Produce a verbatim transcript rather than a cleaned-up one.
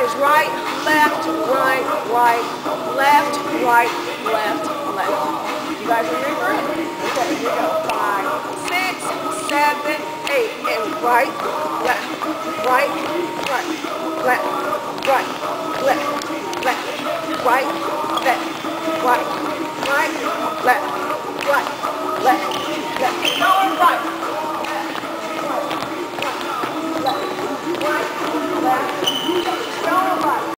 is right, left, right, right, left, right, left, left. You guys remember it? Okay, here we go. Five, six, seven, eight, and right, left, right, right, left, right, left, left, right, left, right, right, left, right, left.